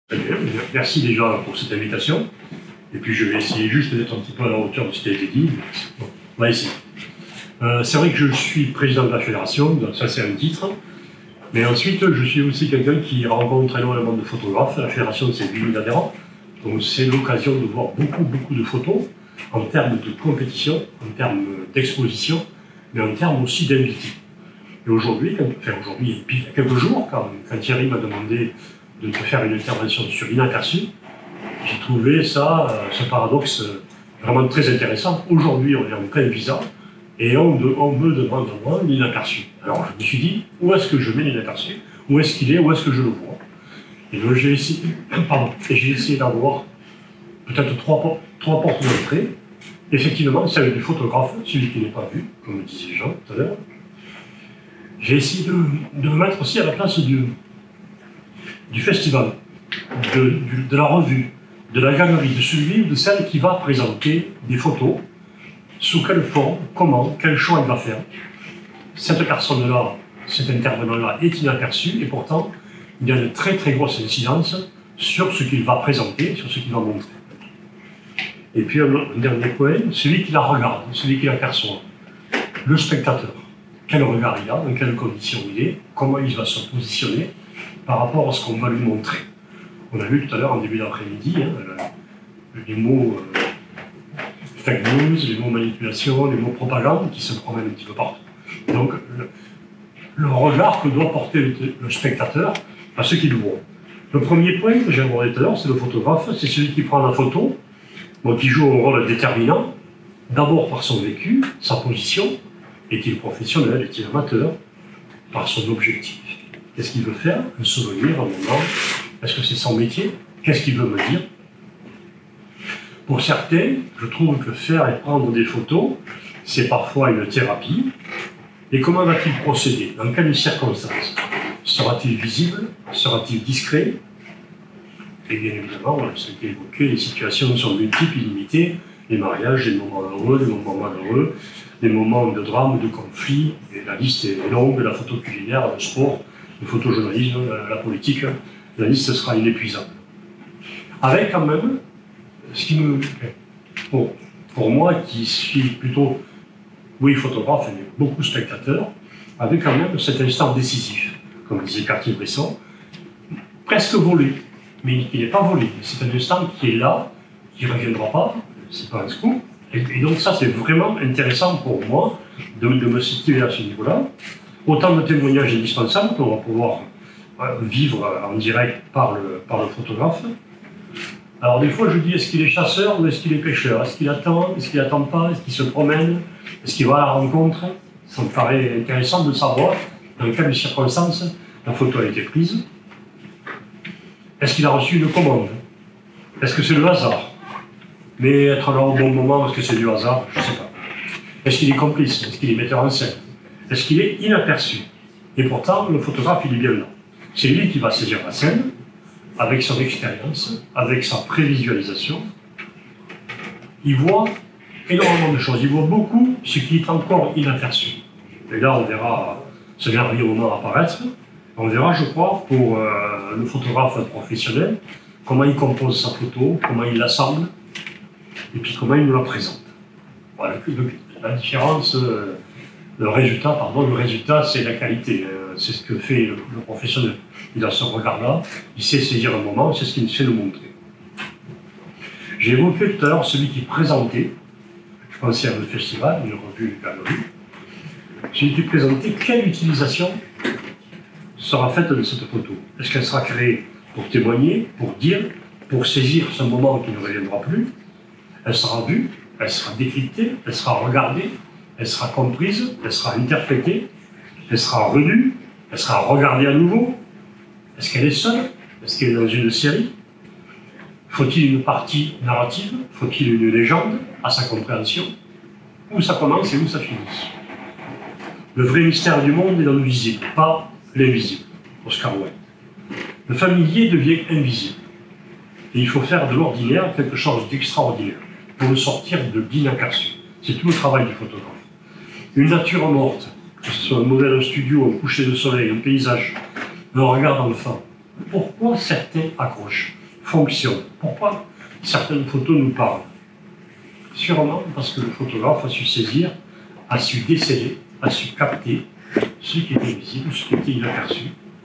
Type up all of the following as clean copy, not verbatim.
Très bien, merci déjà pour cette invitation. Et puis je vais essayer juste d'être un petit peu à la hauteur de ce qui a été dit. Bon, on va essayer. C'est vrai que je suis président de la fédération, donc ça c'est un titre. Mais ensuite, je suis aussi quelqu'un qui rencontre énormément de photographes. La fédération, c'est 8000 adhérents. Donc c'est l'occasion de voir beaucoup de photos en termes de compétition, en termes d'exposition, mais en termes aussi d'invités. Et aujourd'hui, et puis il y a quelques jours, quand Thierry m'a demandé de faire une intervention sur l'inaperçu, j'ai trouvé ça, ce paradoxe vraiment très intéressant. Aujourd'hui, on est en plein visa et on me demande à moi l'inaperçu. Alors je me suis dit, où est-ce que je mets l'inaperçu? Où est-ce qu'il est? Où est-ce que je le vois? Et donc j'ai essayé d'avoir peut-être trois portes d'entrée. Effectivement, celle du photographe, celui qui n'est pas vu, comme le disait Jean tout à l'heure. J'ai essayé de me mettre aussi à la place du festival, de la revue, de la galerie, de celui ou de celle qui va présenter des photos, sous quelle forme, comment, quel choix il va faire. Cette personne-là, cet intervenant-là est inaperçu et pourtant il y a une très grosse incidence sur ce qu'il va présenter, sur ce qu'il va montrer. Et puis un dernier point, celui qui la regarde, celui qui l'aperçoit, le spectateur. Quel regard il a, dans quelles conditions il est, comment il va se positionner par rapport à ce qu'on va lui montrer. On a vu tout à l'heure en début d'après-midi les mots fake news, les mots manipulation, les mots propagande qui se promènent un petit peu partout. Donc le regard que doit porter le spectateur à ce qu'il voit. Le premier point que j'ai abordé tout à l'heure, c'est le photographe, c'est celui qui prend la photo, donc qui joue un rôle déterminant, d'abord par son vécu, sa position, est-il professionnel, est-il amateur, par son objectif. Qu'est-ce qu'il veut faire? Un souvenir, un moment. Est-ce que c'est son métier? Qu'est-ce qu'il veut me dire? Pour certains, je trouve que faire et prendre des photos, c'est parfois une thérapie. Et comment va-t-il procéder? Dans quelles circonstances? Sera-t-il visible? Sera-t-il discret? Et bien évidemment, ça a été évoqué, les situations sont multiples, illimitées. Les mariages, les moments heureux, les moments malheureux, les moments de drame, de conflit. Et la liste est longue, la photo culinaire, le sport, le photojournalisme, la politique, la liste sera inépuisable. Avec quand même, ce qui me... Pour moi qui suis plutôt, oui, photographe, mais beaucoup spectateur, avec quand même cet instant décisif, comme disait Cartier-Bresson, presque volé, mais qui n'est pas volé. C'est un instant qui est là, qui ne reviendra pas, c'est pas un scoop. Et donc ça, c'est vraiment intéressant pour moi de me situer à ce niveau-là. Autant de témoignages indispensables qu'on va pouvoir vivre en direct par le photographe. Alors des fois je dis, est-ce qu'il est chasseur ou est-ce qu'il est pêcheur? Est-ce qu'il attend? Est-ce qu'il n'attend pas? Est-ce qu'il se promène? Est-ce qu'il va à la rencontre? Ça me paraît intéressant de savoir dans quelles circonstances la photo a été prise. Est-ce qu'il a reçu une commande? Est-ce que c'est le hasard? Mais être là au bon moment, est-ce que c'est du hasard? Je ne sais pas. Est-ce qu'il est complice? Est-ce qu'il est metteur en scène? Est-ce qu'il est inaperçu? Et pourtant, le photographe, il est bien là. C'est lui qui va saisir la scène, avec son expérience, avec sa prévisualisation. Il voit énormément de choses. Il voit beaucoup ce qui est encore inaperçu. Et là, on verra ce merveilleux moment apparaître. On verra, je crois, pour le photographe professionnel, comment il compose sa photo, comment il l'assemble, et puis comment il nous la présente. Voilà, la différence... Le résultat, c'est la qualité. C'est ce que fait le professionnel. Il a ce regard-là, il sait saisir un moment, c'est ce qu'il sait nous montrer. J'ai évoqué tout à l'heure celui qui présentait, je pensais à le festival, une revue, une galerie, celui qui présentait quelle utilisation sera faite de cette photo. Est-ce qu'elle sera créée pour témoigner, pour dire, pour saisir ce moment qui ne reviendra plus? Elle sera vue, elle sera décryptée, elle sera regardée, elle sera comprise, elle sera interprétée, elle sera relue, elle sera regardée à nouveau. Est-ce qu'elle est seule? Est-ce qu'elle est dans une série? Faut-il une partie narrative? Faut-il une légende à sa compréhension? Où ça commence et où ça finit? Le vrai mystère du monde est dans le visible, pas l'invisible. Oscar Wilde. Le familier devient invisible. Et il faut faire de l'ordinaire quelque chose d'extraordinaire pour le sortir de l'inaperçu. C'est tout le travail du photographe. Une nature morte, que ce soit un modèle en studio, un coucher de soleil, un paysage, un regard d'enfant, Pourquoi certains accrochent, fonctionnent? Pourquoi certaines photos nous parlent? Sûrement parce que le photographe a su saisir, a su déceler, a su capter ce qui était visible, ce qui était inaperçu.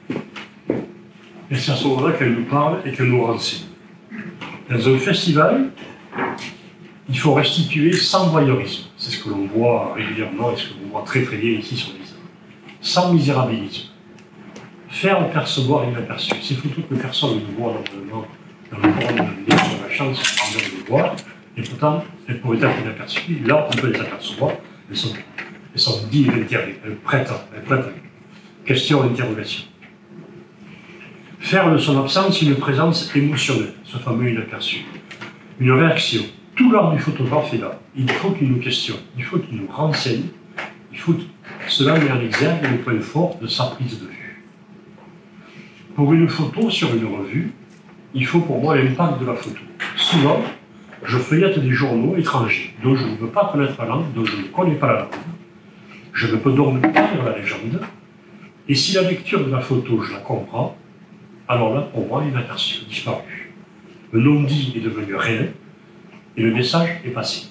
Et c'est à ce moment-là qu'elle nous parle et qu'elle nous renseigne. Dans un festival, il faut restituer sans voyeurisme. C'est ce que l'on voit régulièrement et ce que l'on voit très très bien ici sur les images. Sans misérabilisme. Faire percevoir l'inaperçu. Ces photos que personne ne voit normalement dans le forum de l'année, on a la chance de les voir, et pourtant elles pourraient être inaperçues. Là, on peut les apercevoir, elles sont dignes d'intérêt, elles prêtent. Question, interrogation. Faire de son absence une présence émotionnelle, ce fameux inaperçu. Une réaction. Tout l'art du photographe est là. Il faut qu'il nous questionne, il faut qu'il nous renseigne, il faut que cela met en exergue le point fort de sa prise de vue. Pour une photo sur une revue, il faut pour moi l'impact de la photo. Souvent, je feuillette des journaux étrangers dont je ne veux pas connaître la langue, dont je ne connais pas la langue. Je ne peux donc pas lire la légende. Et si la lecture de la photo, je la comprends, alors là, pour moi, l'inaperçu a disparu. Le non-dit est devenu réel et le message est passé.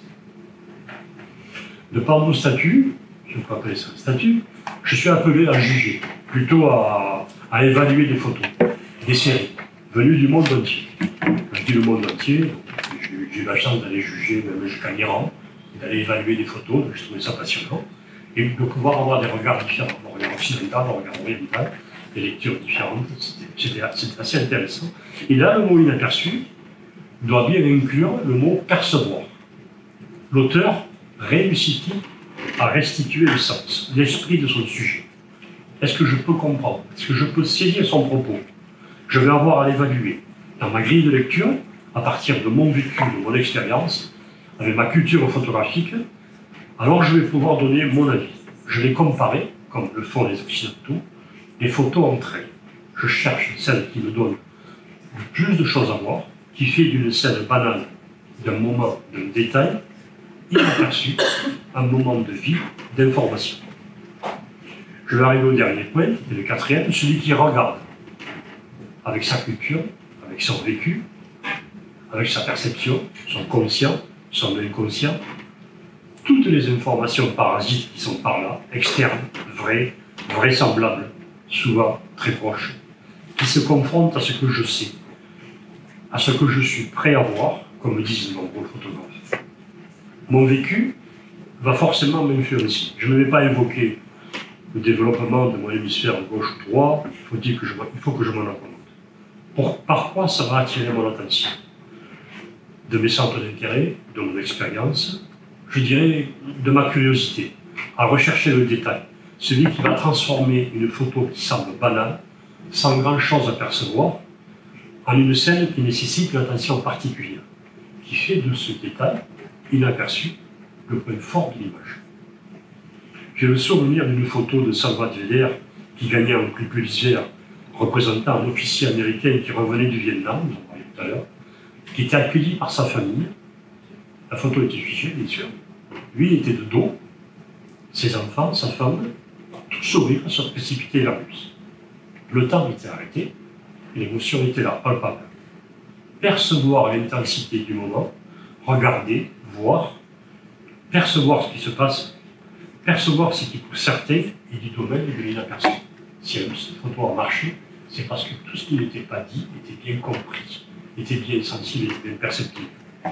De par mon statut, je peux appeler ça un statut, je suis appelé à juger, plutôt à évaluer des photos, des séries, venues du monde entier. Je dis le monde entier, j'ai eu la chance d'aller juger même jusqu'à l'Iran, d'aller évaluer des photos, je trouvais ça passionnant, et de pouvoir avoir des regards différents, un regard occidental, un regard oriental, des lectures différentes, c'était assez intéressant. Et là, le mot inaperçu doit bien inclure le mot percevoir. L'auteur réussit-il à restituer le sens, l'esprit de son sujet? Est-ce que je peux comprendre? Est-ce que je peux saisir son propos? Je vais avoir à l'évaluer dans ma grille de lecture, à partir de mon vécu, de mon expérience, avec ma culture photographique, alors je vais pouvoir donner mon avis. Je vais comparer, comme le font les Occidentaux, les photos entre elles. Je cherche celle qui me donne le plus de choses à voir, qui fait d'une scène banale, d'un moment, d'un détail, inaperçu, un moment de vie, d'information. Je vais arriver au dernier point, et le quatrième, celui qui regarde, avec sa culture, avec son vécu, avec sa perception, son conscient, son inconscient, toutes les informations parasites qui sont par là, externes, vraies, vraisemblables, souvent très proches, qui se confrontent à ce que je sais, à ce que je suis prêt à voir, comme disent de nombreux photographes. Mon vécu va forcément m'influencer. Je ne vais pas évoquer le développement de mon hémisphère gauche ou droit, il faut que je m'en rende compte. Par quoi ça va attirer mon attention? De mes centres d'intérêt, de mon expérience, je dirais de ma curiosité, à rechercher le détail, celui qui va transformer une photo qui semble banale, sans grand-chose à percevoir, en une scène qui nécessite une attention particulière, qui fait de ce détail inaperçu le point fort de l'image. J'ai le souvenir d'une photo de Salvat Vedder qui gagnait un prix Pulitzer représentant un officier américain qui revenait du Vietnam, nous en parlions tout à l'heure, qui était accueilli par sa famille. La photo était figée, bien sûr. Lui était de dos, ses enfants, sa femme, tout sourire, se précipiter vers lui. Le temps était arrêté, et l'émotion était là, palpable. Percevoir l'intensité du moment, regarder, voir, percevoir ce qui se passe, percevoir ce qui pour certains est du domaine de l'inaperçu. Si cette photo a marché, c'est parce que tout ce qui n'était pas dit était bien compris, était bien sensible, était bien perceptible.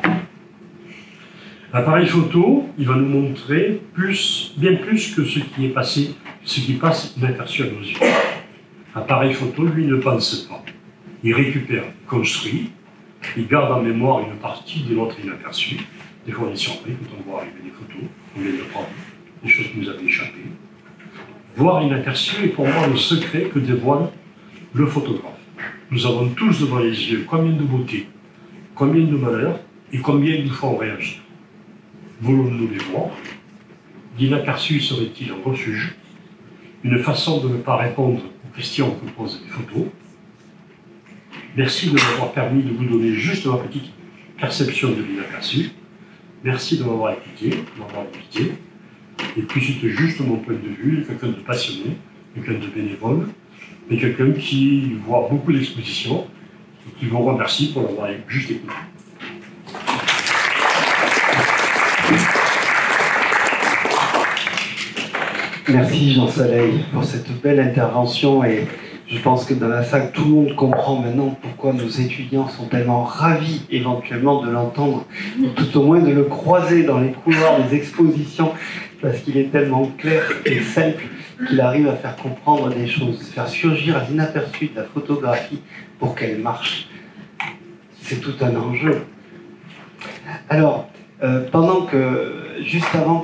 L'appareil photo, il va nous montrer bien plus que ce qui est passé, ce qui passe inaperçu à nos yeux. L'appareil photo, lui, ne pense pas. Il récupère, construit, il garde en mémoire une partie de notre inaperçu. Des fois, on est surpris quand on voit arriver des photos, on vient de prendre des choses qui nous avaient échappé. Voir inaperçu est pour moi le secret que dévoile le photographe. Nous avons tous devant les yeux combien de beauté, combien de malheur et combien nous font réagir. Voulons-nous les voir? L'inaperçu serait-il un refuge, une façon de ne pas répondre aux questions que posent les photos? Merci de m'avoir permis de vous donner juste ma petite perception de l'inaperçu. Merci de m'avoir écouté, de m'avoir invité. Et puis c'était juste mon point de vue, quelqu'un de passionné, quelqu'un de bénévole, mais quelqu'un qui voit beaucoup d'expositions et qui vous remercie pour l'avoir juste écouté. Merci Jean Soleil pour cette belle intervention, et je pense que dans la salle, tout le monde comprend maintenant pourquoi nos étudiants sont tellement ravis éventuellement de l'entendre, ou tout au moins de le croiser dans les couloirs des expositions, parce qu'il est tellement clair et simple qu'il arrive à faire comprendre des choses, faire surgir à l'inaperçu de la photographie pour qu'elle marche. C'est tout un enjeu. Alors, juste avant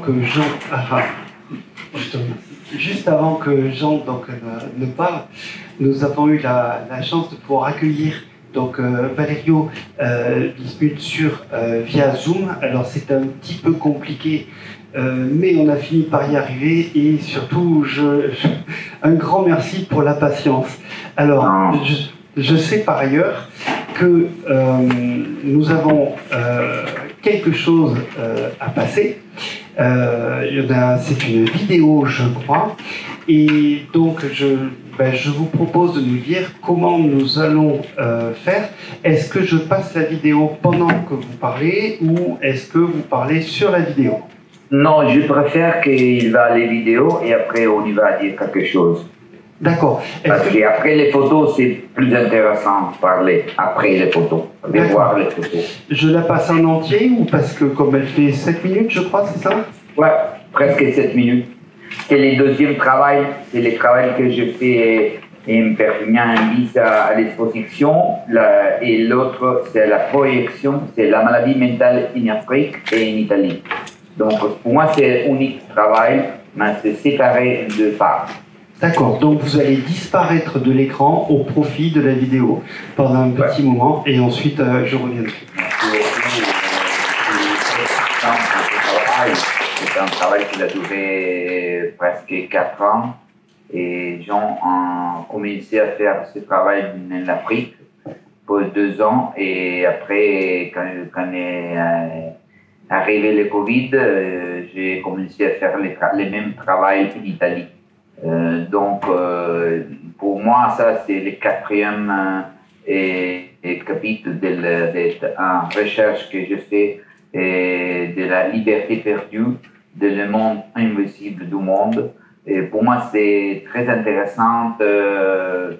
que Jean donc, ne parle, nous avons eu la chance de pouvoir accueillir donc, Valerio Bismuth via Zoom. Alors c'est un petit peu compliqué, mais on a fini par y arriver, et surtout un grand merci pour la patience. Alors, je sais par ailleurs que nous avons quelque chose à passer. C'est une vidéo, je crois, et donc je vous propose de nous dire comment nous allons faire. Est-ce que je passe la vidéo pendant que vous parlez, ou est-ce que vous parlez sur la vidéo? Non, je préfère qu'il va les vidéos et après on y va dire quelque chose. D'accord. Parce qu'après les photos, c'est plus intéressant de parler après les photos, de voir les photos. Je la passe en entier, ou parce que comme elle fait 7 minutes, je crois, c'est ça? Ouais, presque 7 minutes. C'est le deuxième travail, c'est le travail que je fais en Perpignan, en vis à l'exposition, et l'autre, c'est la projection, c'est la maladie mentale en Afrique et en Italie. Donc pour moi, c'est un unique travail, mais c'est séparé de parts. D'accord, donc vous allez disparaître de l'écran au profit de la vidéo pendant un petit moment, et ensuite je reviendrai. C'est un travail qui a duré presque 4 ans, et Jean a commencé à faire ce travail en Afrique pour 2 ans, et après, quand est arrivé le Covid, j'ai commencé à faire le même travail en Italie. Donc, pour moi, ça, c'est le 4e chapitre de la recherche que je fais de la liberté perdue, de le monde invisible du monde. Et pour moi, c'est très intéressant de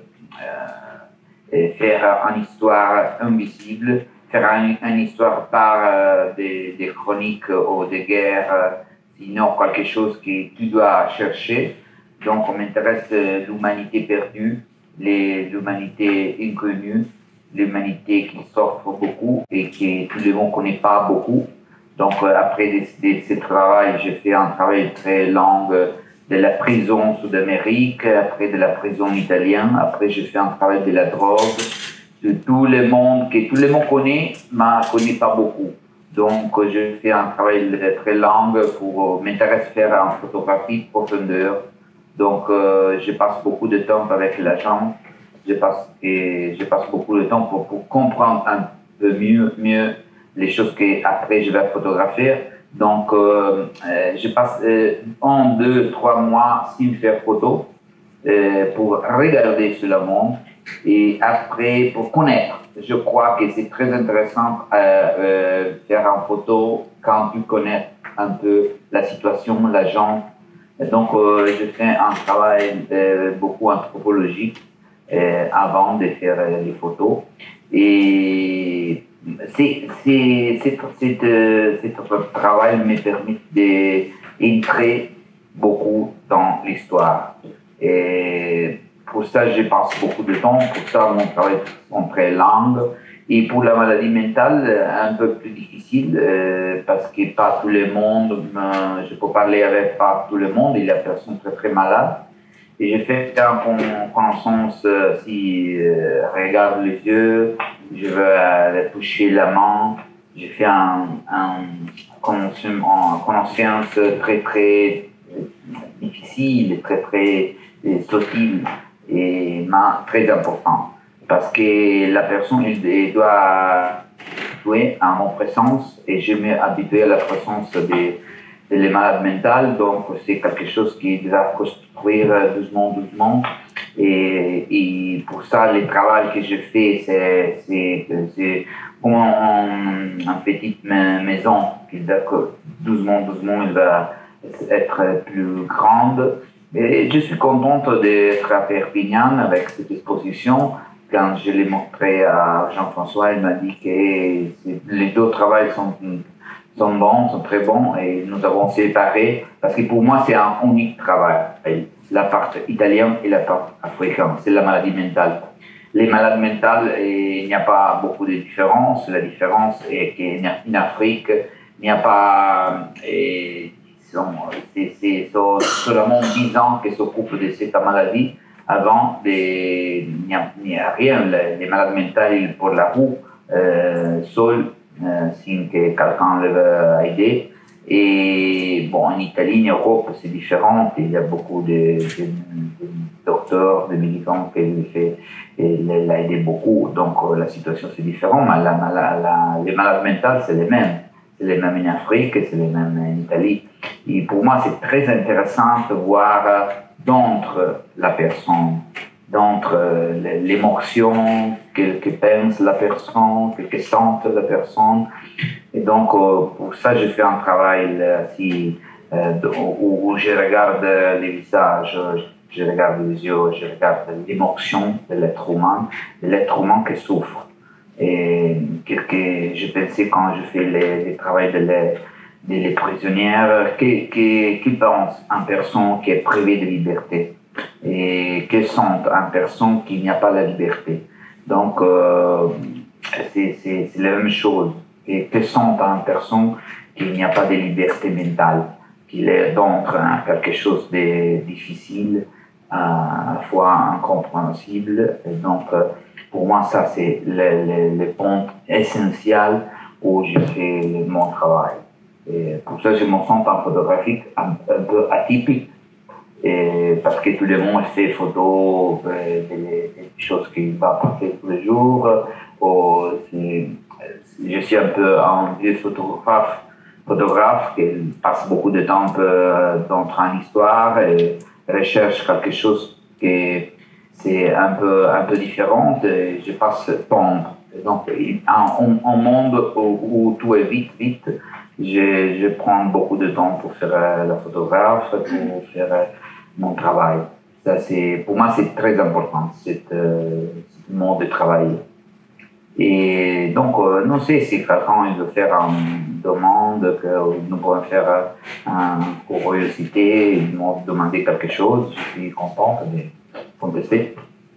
faire une histoire invisible, faire une histoire par des chroniques ou des guerres, sinon quelque chose que tu dois chercher. Donc, on m'intéresse l'humanité perdue, l'humanité inconnue, l'humanité qui souffre beaucoup et que tout le monde ne connaît pas beaucoup. Donc, après ce travail, j'ai fait un travail très long de la prison sud-amérique, après de la prison italienne, après j'ai fait un travail de la drogue, de tout le monde que tout le monde connaît, mais ne connaît pas beaucoup. Donc, je fais un travail très long pour m'intéresser à faire en photographie de profondeur. Donc, je passe beaucoup de temps avec l'agent, je passe beaucoup de temps pour comprendre un peu mieux les choses qu'après je vais photographier. Donc, je passe 1, 2, 3 mois sans faire photo pour regarder sur le monde, et après pour connaître. Je crois que c'est très intéressant faire en photo quand tu connais un peu la situation, la gens. Donc, je fais un travail beaucoup anthropologique avant de faire les photos. Et ce travail me permet d'entrer beaucoup dans l'histoire. Et pour ça, je passe beaucoup de temps. Pour ça, mon travail est très long. Et pour la maladie mentale, un peu plus difficile, parce que pas tout le monde, je peux parler avec pas tout le monde, il y a des personnes très malades. Et j'ai fait une connaissance, si regarde les yeux, je veux toucher la main, j'ai fait une connaissance très difficile, très subtile, et très importante. Parce que la personne elle doit jouer à mon présence, et je m'ai habitué à la présence des malades mentales, donc c'est quelque chose qui doit construire doucement, et ça, le travail que je fais, c'est comme une petite maison qui, doucement, il va être plus grande. Et je suis contente d'être à Perpignan avec cette exposition. Quand je l'ai montré à Jean-François, il m'a dit que les deux travails sont bons, sont très bons, et nous avons séparé, parce que pour moi, c'est un unique travail, la part italienne et la part africaine, c'est la maladie mentale. Les malades mentales, il n'y a pas beaucoup de différences. La différence est qu'en Afrique, il n'y a pas... c'est seulement 10 ans qu'ils s'occupent de cette maladie. Avant, il n'y a rien. Les malades mentales pour la roue, seuls, si quelqu'un les veut aider. Et bon, en Italie, en Europe, c'est différent. Il y a beaucoup de docteurs, de médicaments qui l'ont aidé beaucoup. Donc, la situation, c'est différent. Mais les malades mentales, c'est les mêmes. C'est les mêmes en Afrique, c'est les mêmes en Italie. Et pour moi, c'est très intéressant de voir d'entre la personne, d'entre l'émotion que pense la personne, que sent la personne. Et donc, pour ça, je fais un travail où je regarde les visages, je regarde les yeux, je regarde l'émotion de l'être humain qui souffre. Et que je pensais quand je fais le travail des prisonnières, qui pense en personne qui est privée de liberté et qui sent en personne qu'il n'y a pas la liberté. Donc, c'est la même chose. Et que sent en personne qu'il n'y a pas de liberté mentale, qu'il est d'entre quelque chose de difficile, à la fois incompréhensible. Et donc, pour moi, ça, c'est le point essentiel où je fais mon travail. Et pour ça, je me sens en photographique un peu atypique, parce que tout le monde fait photos, des choses qui vont passer tous les jours. Je suis un peu un vieux photographe qui passe beaucoup de temps dans une histoire et recherche quelque chose qui c'est un peu différent. Et je passe temps. Donc, un monde où tout est vite, je prends beaucoup de temps pour faire la photographe, pour faire mon travail. Ça, pour moi, c'est très important, ce mode de travail. Et donc, non, si quelqu'un veut faire une demande, que nous pouvons faire une curiosité, ils m'ont demandé quelque chose, je suis content de contester.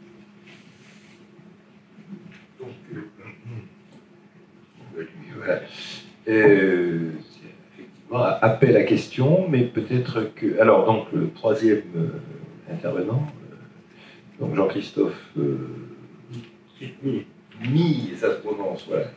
Voilà. Effectivement, appel à question, mais peut-être que... Alors, donc, le troisième intervenant, donc Jean-Christophe Millet, ça se prononce, voilà.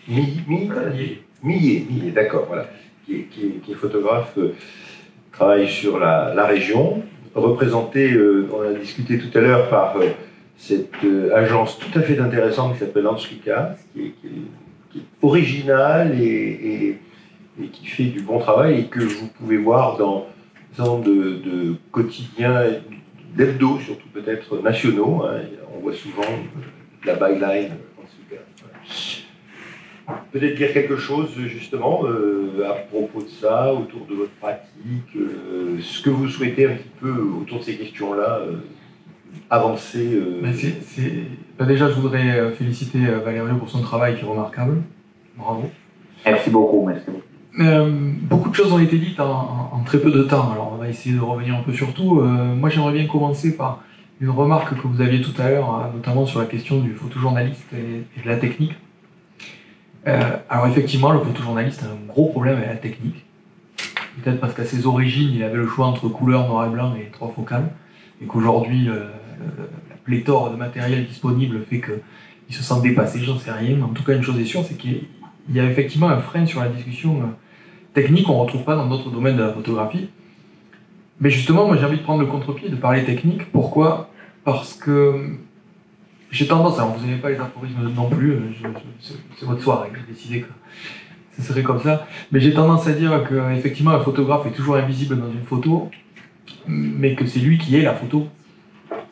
Millet, d'accord, voilà. Qui est photographe, travaille sur la région, représenté, on a discuté tout à l'heure, par cette agence tout à fait intéressante qui s'appelle Ansluka, qui est originale et qui fait du bon travail et que vous pouvez voir dans de quotidiens, d'hebdo, surtout peut-être nationaux. Hein. On voit souvent la byline Ansluka. Peut-être dire quelque chose justement à propos de ça, autour de votre pratique, ce que vous souhaitez un petit peu autour de ces questions-là, avancer. Déjà, je voudrais féliciter Valerio pour son travail qui est remarquable. Bravo. Merci beaucoup, merci beaucoup. Beaucoup de choses ont été dites en très peu de temps, alors on va essayer de revenir un peu sur tout. Moi, j'aimerais bien commencer par une remarque que vous aviez tout à l'heure, notamment sur la question du photojournaliste et de la technique. Alors effectivement, le photojournaliste a un gros problème avec la technique. Peut-être parce qu'à ses origines, il avait le choix entre couleur, noir et blanc et 3 focales, et qu'aujourd'hui, la pléthore de matériel disponible fait qu'il se sent dépassé, j'en sais rien. Mais en tout cas, une chose est sûre, c'est qu'il y a effectivement un frein sur la discussion technique qu'on ne retrouve pas dans d'autres domaines de la photographie. Mais justement, moi j'ai envie de prendre le contre-pied, de parler technique. Pourquoi ? Parce que j'ai tendance, alors vous n'aimez pas les aphorismes non plus, c'est votre soirée, j'ai décidé que ce serait comme ça, mais j'ai tendance à dire qu'effectivement un photographe est toujours invisible dans une photo, mais que c'est lui qui est la photo.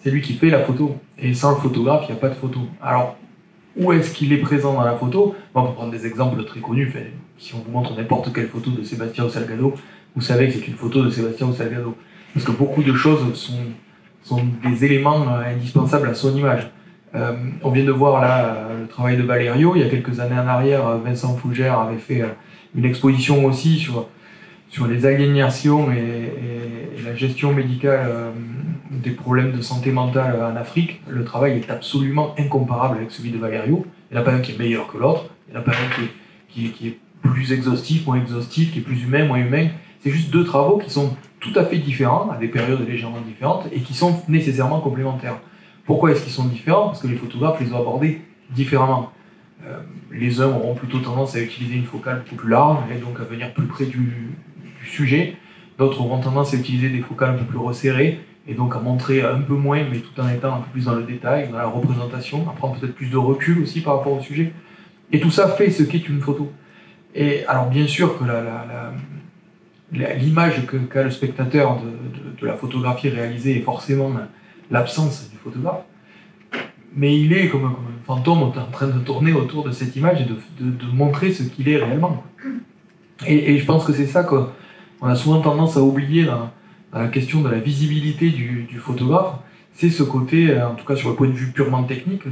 c'est lui qui fait la photo. Et sans le photographe, il n'y a pas de photo. Alors, où est-ce qu'il est présent dans la photo? On peut prendre des exemples très connus. Enfin, si on vous montre n'importe quelle photo de Sébastien Salgado, vous savez que c'est une photo de Sébastien Salgado. Parce que beaucoup de choses sont des éléments indispensables à son image. On vient de voir là le travail de Valerio. Il y a quelques années en arrière, Vincent Fougère avait fait une exposition aussi sur les aliénations et la gestion médicale des problèmes de santé mentale en Afrique. Le travail est absolument incomparable avec celui de Valerio. Il n'y en a pas un qui est meilleur que l'autre, il n'y en a pas un qui est plus exhaustif, moins exhaustif, qui est plus humain, moins humain. C'est juste deux travaux qui sont tout à fait différents, à des périodes légèrement différentes, et qui sont nécessairement complémentaires. Pourquoi est-ce qu'ils sont différents? Parce que les photographes les ont abordés différemment. Les uns auront plutôt tendance à utiliser une focale beaucoup plus large, et donc à venir plus près du sujet. D'autres auront tendance à utiliser des focales un peu plus resserrées, et donc à montrer un peu moins, mais tout en étant un peu plus dans le détail, dans la représentation, à prendre peut-être plus de recul aussi par rapport au sujet. Et tout ça fait ce qu'est une photo. Et alors bien sûr que l'image qu'a le spectateur de la photographie réalisée est forcément l'absence du photographe, mais il est comme un fantôme en train de tourner autour de cette image et de montrer ce qu'il est réellement. Et je pense que c'est ça qu'on a souvent tendance à oublier dans la question de la visibilité du photographe, c'est ce côté, en tout cas sur le point de vue purement technique,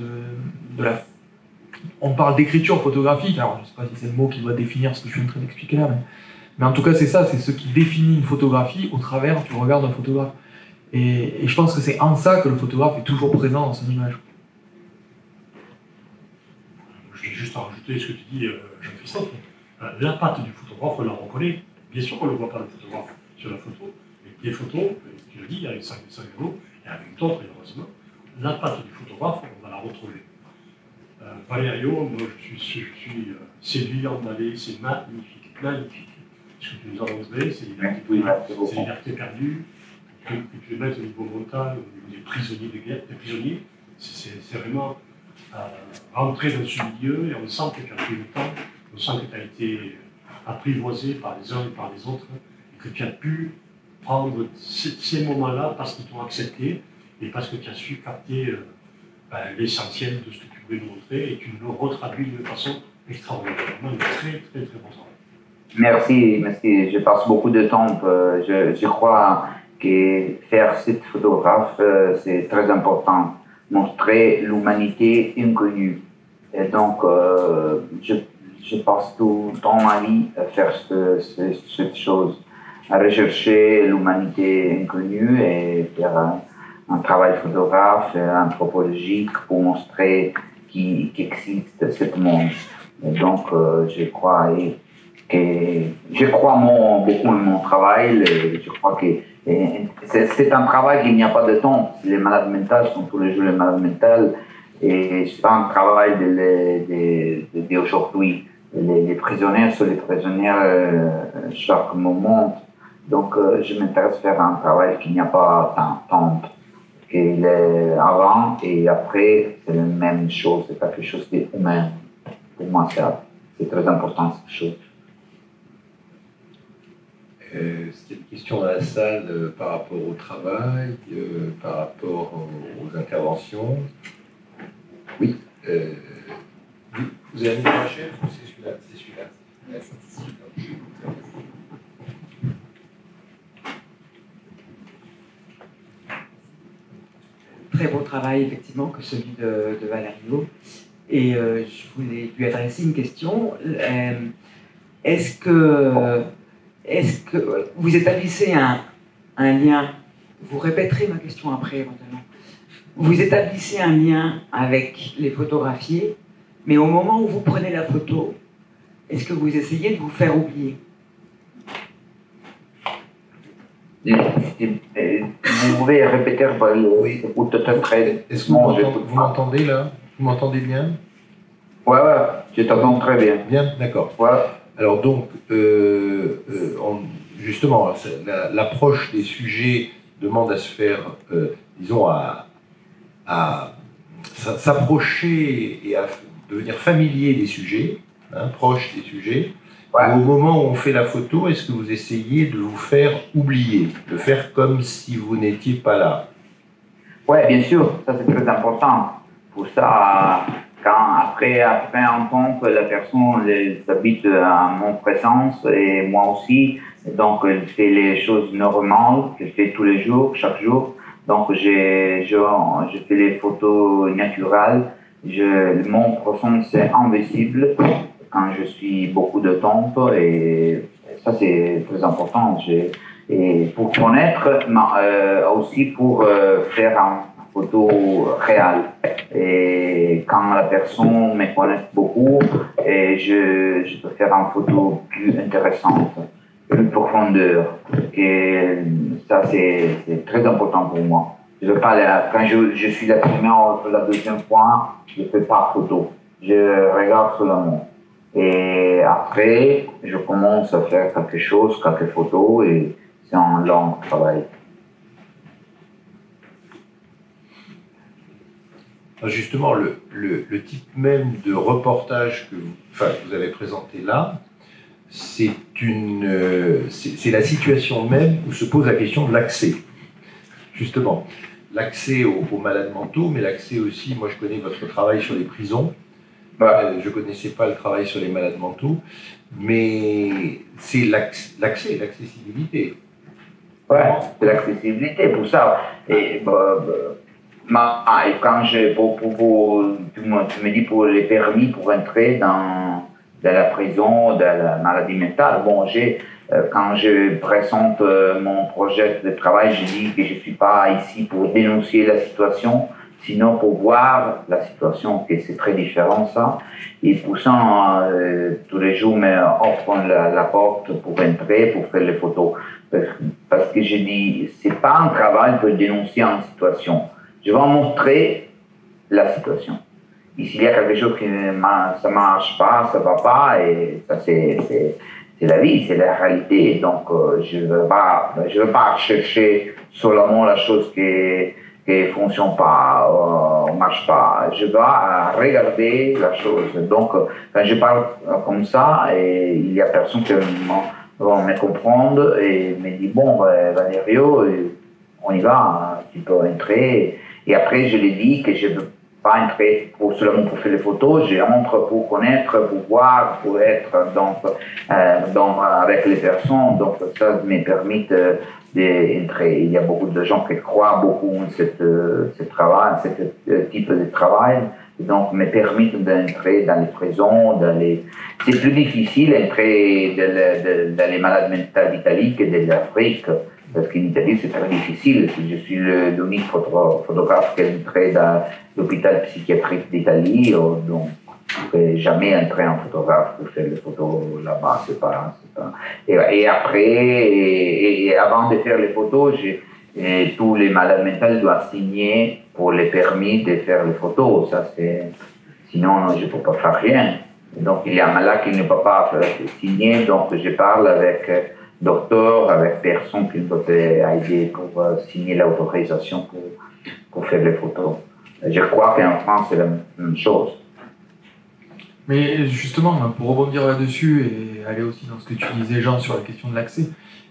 on parle d'écriture photographique, alors je ne sais pas si c'est le mot qui doit définir ce que je suis en train d'expliquer là, mais en tout cas c'est ça, c'est ce qui définit une photographie au travers du regard d'un photographe. Et je pense que c'est en ça que le photographe est toujours présent dans son image. Je vais juste rajouter ce que tu dis, Jean-Christophe. La patte du photographe, on la reconnaît. Bien sûr qu'on ne le voit pas, le photographe, sur la photo. Mais des photos, tu l'as dit, avec Salgado, et avec d'autres, heureusement, la patte du photographe, on va la retrouver. Valerio, moi je suis séduit, emballé, c'est magnifique, magnifique. Ce que tu nous as montré, c'est liberté perdue, que tu les mettes au niveau mental, au niveau des prisonniers de guerre, des prisonniers, c'est vraiment rentrer dans ce milieu et on sent que tu as pris le temps, on sent que tu as été apprivoisé par les uns et par les autres, et que tu as pu prendre ces moments-là parce qu'ils t'ont accepté et parce que tu as su capter l'essentiel de ce que tu voulais nous montrer et tu nous le retraduis d'une façon extraordinaire. Vraiment un très très très bon travail. Merci, merci. Je passe beaucoup de temps. Je crois que faire cette photographe, c'est très important. Montrer l'humanité inconnue. Et donc, je passe tout le temps ma vie à faire cette chose, à rechercher l'humanité inconnue et faire un travail photographe, anthropologique pour montrer qu'il existe ce monde. Et donc, je crois beaucoup en mon travail. Je crois que c'est un travail qu'il n'y a pas de temps. Les malades mentaux sont tous les jours les malades mentaux. Et c'est pas un travail d'aujourd'hui. Les prisonniers sont les prisonniers chaque moment. Donc, je m'intéresse à faire un travail qu'il n'y a pas tant. Qu'il est avant et après, c'est la même chose. C'est quelque chose d'humain. Pour moi, c'est très important cette chose. C'était une question dans la salle par rapport au travail, par rapport aux interventions. Oui. Vous avez mis la chef ou c'est celui-là? C'est celui-là. Très beau travail, effectivement, que celui de Valerio. Et je voulais lui adresser une question. Est-ce que vous établissez un lien, vous répéterez ma question après éventuellement, vous établissez un lien avec les photographiés, mais au moment où vous prenez la photo, est-ce que vous essayez de vous faire oublier? Vous pouvez répéter oui. Ou peut-être. Est-ce que vous m'entendez là? Vous m'entendez bien? Ouais, je t'entends très bien. Bien, d'accord. Ouais. Alors donc, justement, l'approche des sujets demande à se faire, disons, à s'approcher et à devenir familier des sujets, proche des sujets. Ouais. Au moment où on fait la photo, est-ce que vous essayez de vous faire oublier, de faire comme si vous n'étiez pas là? Oui, bien sûr, ça c'est très important. Pour ça, après entendre que la personne s'habite à mon présence et moi aussi, donc elle fait les choses normales qu'elle fait tous les jours, chaque jour. Donc je fais les photos naturelles. Mon présence c'est invisible quand je suis beaucoup de temps et ça c'est très important. Et pour connaître, aussi pour faire une photo réelle. Et quand la personne me connaît beaucoup, et je peux faire une photo plus intéressante, plus profondeur. Et ça c'est très important pour moi. Je veux pas quand je suis la première ou la deuxième fois, je ne fais pas photo. Je regarde seulement. Et après, je commence à faire quelque chose, quelques photos, et c'est un long travail. Justement, le type même de reportage que vous avez présenté là, c'est la situation même où se pose la question de l'accès. Justement, l'accès aux malades mentaux, mais l'accès aussi, moi je connais votre travail sur les prisons, je ne connaissais pas le travail sur les malades mentaux, mais c'est l'accès, l'accessibilité. Ouais, c'est l'accessibilité pour ça. Et quand tu me dis pour les permis pour entrer dans la prison, dans la maladie mentale, bon, quand je présente mon projet de travail, je dis que je ne suis pas ici pour dénoncer la situation, sinon pour voir la situation, que c'est très différent ça. Et pour ça, tous les jours, me offrent la porte pour entrer, pour faire les photos. Parce que je dis, c'est pas un travail pour dénoncer une situation. Je vais montrer la situation. Et s'il y a quelque chose qui ça marche pas, ça va pas, et ça c'est la vie, c'est la réalité. Donc je veux pas chercher seulement la chose qui fonctionne pas, marche pas. Je dois regarder la chose. Donc quand je parle comme ça, et il y a personne qui vont me comprendre et me dit bon Valerio, on y va, tu peux entrer. Et après je lui dis que je ne veux pas entrer seulement pour faire les photos, j'entre pour connaître, pour voir, pour être avec les personnes. Donc ça me permet d'entrer. Il y a beaucoup de gens qui croient beaucoup en ce type de travail. Donc, me permet d'entrer dans les prisons, c'est plus difficile d'entrer dans les malades mentaux d'Italie que de l'Afrique, parce qu'en Italie, c'est très difficile. Je suis l'unique photographe qui est entré dans l'hôpital psychiatrique d'Italie, donc je ne jamais entrer en photographe pour faire les photos là-bas, c'est pas. Et après, et avant de faire les photos, tous les malades mentaux doivent signer pour les permis de faire les photos. Ça, sinon, je ne peux pas faire rien. Donc, il y a un malade qui ne peut pas signer, donc je parle avec docteur, avec personne qui peut aider pour signer l'autorisation pour faire les photos. Je crois qu'en France, c'est la même chose. Mais justement, pour rebondir là-dessus et aller aussi dans ce que tu disais, Jean, sur la question de l'accès,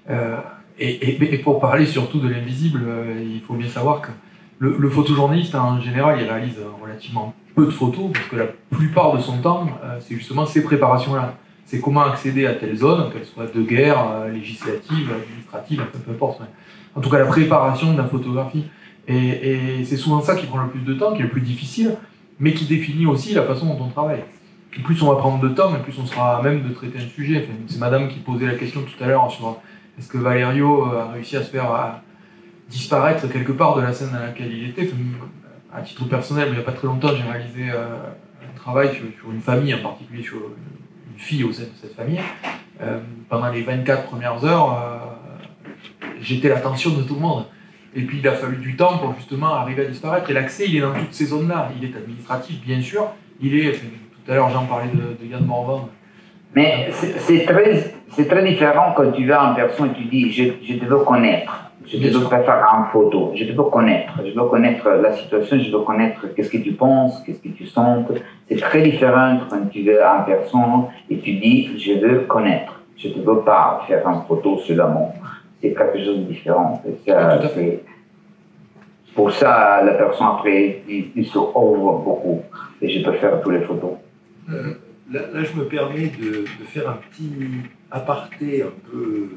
et pour parler surtout de l'invisible, il faut bien savoir que le photojournaliste, en général, il réalise relativement peu de photos, parce que la plupart de son temps, c'est justement ces préparations-là. C'est comment accéder à telle zone, qu'elle soit de guerre, législative, administrative, peu importe. En tout cas, la préparation de la photographie. Et c'est souvent ça qui prend le plus de temps, qui est le plus difficile, mais qui définit aussi la façon dont on travaille. Et plus on va prendre de temps, et plus on sera à même de traiter un sujet. Enfin, c'est madame qui posait la question tout à l'heure sur est-ce que Valerio a réussi à se faire disparaître quelque part de la scène dans laquelle il était. Enfin, à titre personnel, il n'y a pas très longtemps, j'ai réalisé un travail sur une famille, en particulier sur une fille au sein de cette famille. Pendant les 24 premières heures, j'étais l'attention de tout le monde. Et puis il a fallu du temps pour justement arriver à disparaître. Et l'accès, il est dans toutes ces zones-là. Il est administratif, bien sûr. Tout à l'heure, j'en parlais de Yann Morvan. Mais c'est très différent quand tu vas en personne et tu dis je te veux connaître. Je te veux pas faire en photo. Je te veux connaître. Je veux connaître la situation. Je veux connaître qu'est-ce que tu penses, qu'est-ce que tu sens. C'est très différent quand tu vas en personne et tu dis je veux connaître. Je te veux pas faire en photo seulement. C'est quelque chose de différent. Tout à fait. pour ça, la personne après, il se ouvre beaucoup et je peux faire toutes les photos. Là, je me permets de faire un petit aparté un peu,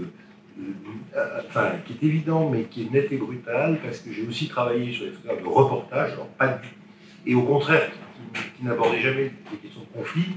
enfin, qui est évident, mais qui est net et brutal, parce que j'ai aussi travaillé sur les photographes de reportage, alors pas du, et au contraire, qui n'abordaient jamais les questions de conflit.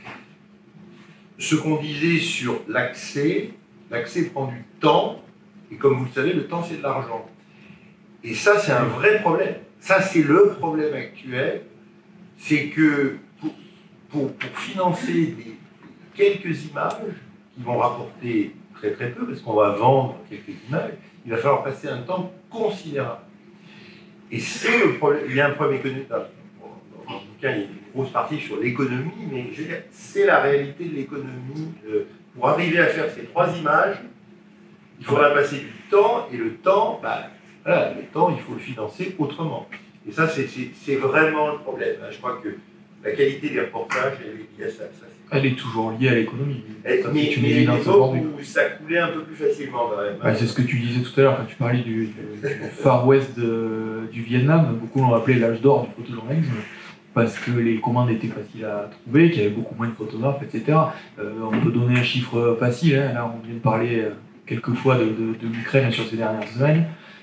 Ce qu'on disait sur l'accès prend du temps, et comme vous le savez, le temps c'est de l'argent. Et ça, c'est un vrai problème. Ça, c'est le problème actuel, c'est que pour financer quelques images qui vont rapporter très très peu, parce qu'on va vendre quelques images, il va falloir passer un temps considérable. Et c'est le problème. Il y a un problème économique. Dans le bouquin, il y a une grosse partie sur l'économie, mais je veux dire, c'est la réalité de l'économie. Pour arriver à faire ces 3 images, il faudra passer du temps, et le temps, voilà, le temps, il faut le financer autrement. Et ça, c'est vraiment le problème. Je crois que la qualité des reportages, elle est liée à ça. Elle est toujours liée à l'économie. Mais les autres où ça coulait un peu plus facilement quand même. C'est ce que tu disais tout à l'heure quand tu parlais du Far West du Vietnam. Beaucoup l'ont appelé l'âge d'or du photojournalisme parce que les commandes étaient faciles à trouver, qu'il y avait beaucoup moins de photographes, etc. On peut donner un chiffre facile. Hein. Là, on vient de parler quelques fois de l'Ukraine sur ces dernières semaines.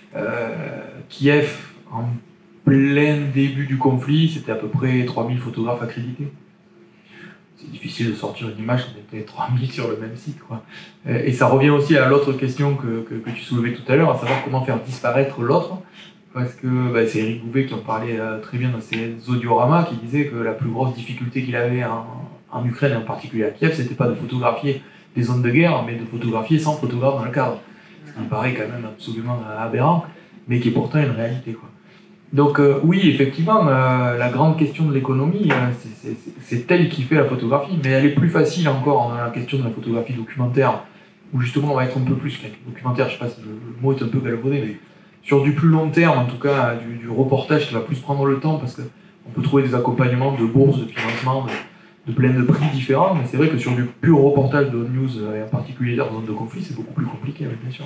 Kiev, en plein début du conflit, c'était à peu près 3000 photographes accrédités. C'est difficile de sortir une image, on était 3000 sur le même site, quoi. Et ça revient aussi à l'autre question que tu soulevais tout à l'heure, à savoir comment faire disparaître l'autre. Parce que c'est Eric Gouvet qui en parlait très bien dans ses audioramas, qui disait que la plus grosse difficulté qu'il avait en Ukraine, et en particulier à Kiev, c'était pas de photographier des zones de guerre, mais de photographier sans photographe dans le cadre. Ce qui me paraît quand même absolument aberrant, mais qui est pourtant une réalité, quoi. Donc oui, effectivement, la grande question de l'économie, c'est elle qui fait la photographie, mais elle est plus facile encore dans la question de la photographie documentaire, où justement on va être un peu plus, documentaire, je sais pas si le mot est un peu galvaudé, mais sur du plus long terme, en tout cas du reportage qui va plus prendre le temps, parce qu'on peut trouver des accompagnements de bourses, de financement, de plein de prix différents, mais c'est vrai que sur du pur reportage de news, et en particulier dans zone de conflit, c'est beaucoup plus compliqué, bien sûr.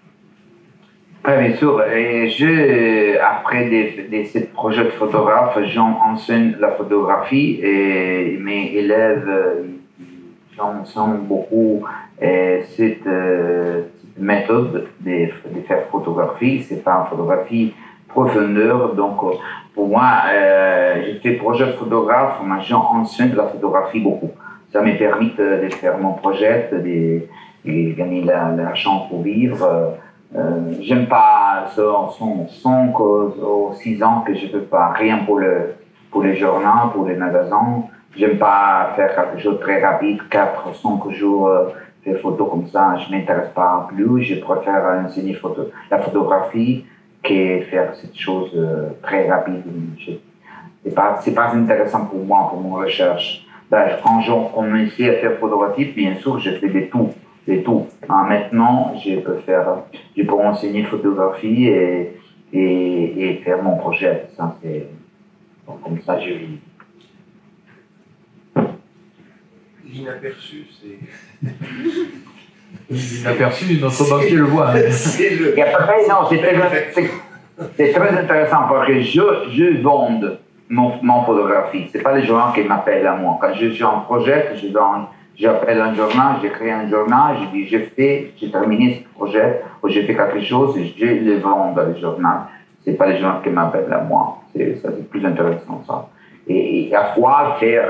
Oui, bien sûr. Et après ces projets de photographe, j'enseigne la photographie et mes élèves, j'enseigne beaucoup cette méthode de faire photographie. C'est pas une photographie profondeur. Donc, pour moi, j'ai fait projet de photographe, mais j'enseigne la photographie beaucoup. Ça m'a permis de faire mon projet, de gagner l'argent pour vivre. J'aime pas, ça sont 5 ou 6 ans que je ne fais pas rien pour les journaux, pour les magasins. J'aime pas faire quelque chose de très rapide, 4 ou 5 jours, faire photo comme ça, je ne m'intéresse pas plus. Je préfère enseigner la photographie que faire cette chose très rapide. C'est pas intéressant pour moi, pour mon recherche. Quand j'ai commencé à faire photographie, bien sûr, je fais des tout. Maintenant, je peux enseigner photographie et faire mon projet. Ça, donc, comme ça, je vis. L'inaperçu, c'est... L'inaperçu, notre banquier le voit. Hein. Et après, non, c'est très intéressant parce que je vends mon photographie. Ce n'est pas les gens qui m'appellent à moi. Quand je suis en projet, j'appelle un journal, j'écris un journal, je dis j'ai terminé ce projet, ou j'ai fait quelque chose, et je le vends dans le journal. Ce n'est pas les gens qui m'appellent à moi. C'est plus intéressant, ça. Et à fois faire,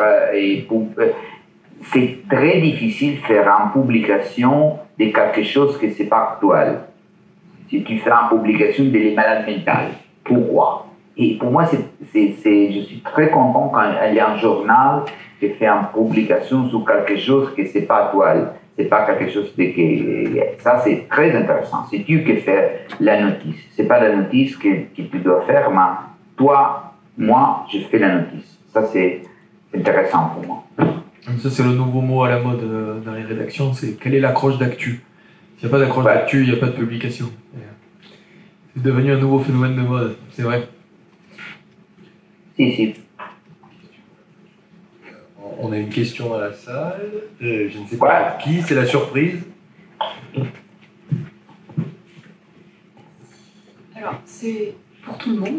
c'est très difficile de faire une publication de quelque chose qui n'est pas actuel. Si tu fais une publication des malades mentales, pourquoi? Et pour moi, je suis très content quand il y a un journal qui fait une publication sur quelque chose qui n'est pas actuel. C'est pas quelque chose ça, c'est très intéressant. C'est tu qui fais la notice. C'est pas la notice que tu dois faire, mais toi, moi, je fais la notice. Ça, c'est intéressant pour moi. Ça, c'est le nouveau mot à la mode dans les rédactions, c'est quelle est l'accroche d'actu? S'il n'y a pas d'accroche d'actu, il n'y a pas de publication. C'est devenu un nouveau phénomène de mode, c'est vrai. Si. On a une question dans la salle. Je ne sais pas qui, c'est la surprise. Alors, c'est pour tout le monde.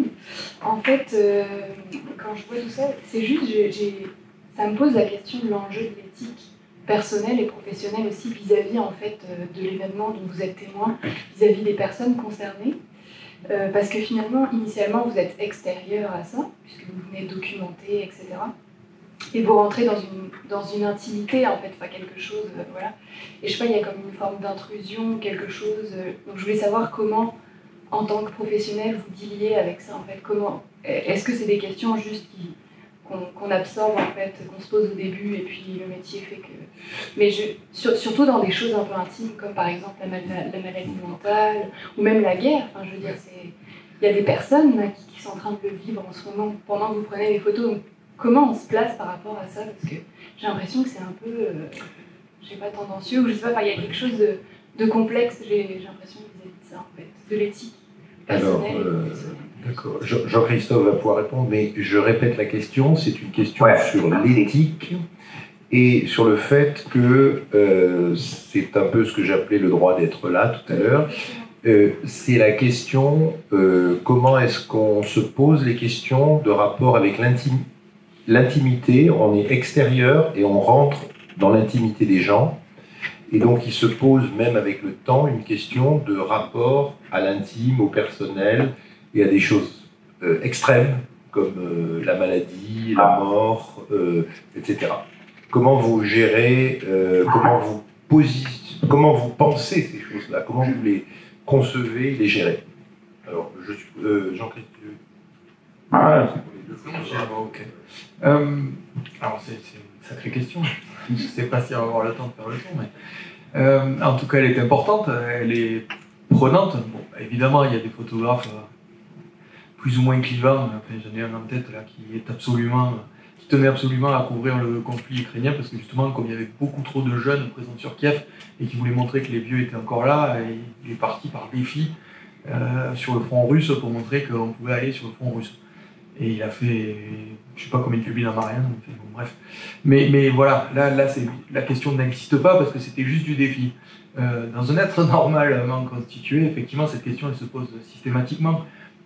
fait, quand je vois tout ça, c'est juste, ça me pose la question de l'enjeu de l'éthique personnelle et professionnelle aussi vis-à-vis en fait de l'événement dont vous êtes témoin, vis-à-vis des personnes concernées. Parce que finalement, initialement, vous êtes extérieur à ça, puisque vous venez documenter, etc. Et vous rentrez dans une intimité, en fait, enfin quelque chose, voilà. Et je sais pas, il y a comme une forme d'intrusion, quelque chose. Donc je voulais savoir comment, en tant que professionnel, vous dealiez avec ça, en fait. Comment, est-ce que c'est des questions juste qu'on absorbe, en fait, qu'on se pose au début, et puis le métier fait que... Mais surtout dans des choses un peu intimes, comme par exemple la maladie mentale, ou même la guerre. Enfin, je veux dire, il y a des personnes là, qui sont en train de le vivre en ce moment, pendant que vous prenez des photos. Donc, comment on se place par rapport à ça? Parce que j'ai l'impression que c'est un peu, je sais pas, tendancieux, ou je sais pas, il y a quelque chose de complexe, j'ai l'impression vis-à-vis de ça, en fait, de l'éthique personnelle et professionnelle. D'accord. Jean-Christophe va pouvoir répondre, mais je répète la question. C'est une question sur l'éthique et sur le fait que c'est un peu ce que j'appelais le droit d'être là tout à l'heure. C'est la question comment est-ce qu'on se pose les questions de rapport avec l'intimité. On est extérieur et on rentre dans l'intimité des gens. Et donc, il se pose, même avec le temps, une question de rapport à l'intime, au personnel et à des choses extrêmes, comme la maladie, la mort, etc. Comment vous gérez, comment vous pensez ces choses-là? Comment vous les concevez, les gérez? Alors, Jean-Christophe. Ok. Alors, c'est une sacrée question. Je ne sais pas si on va avoir le temps de faire le tour, mais en tout cas, elle est importante, elle est prenante. Bon, évidemment, il y a des photographes plus ou moins clivants. Enfin, j'en ai un en tête là qui tenait absolument à couvrir le conflit ukrainien parce que justement, comme il y avait beaucoup trop de jeunes présents sur Kiev et qui voulaient montrer que les vieux étaient encore là, il est parti par défi sur le front russe pour montrer qu'on pouvait aller sur le front russe. Et il a fait, je sais pas combien de publis dans Marianne, bon, bref. Mais voilà, là la question n'existe pas parce que c'était juste du défi. Dans un être normalement constitué, effectivement, cette question elle se pose systématiquement.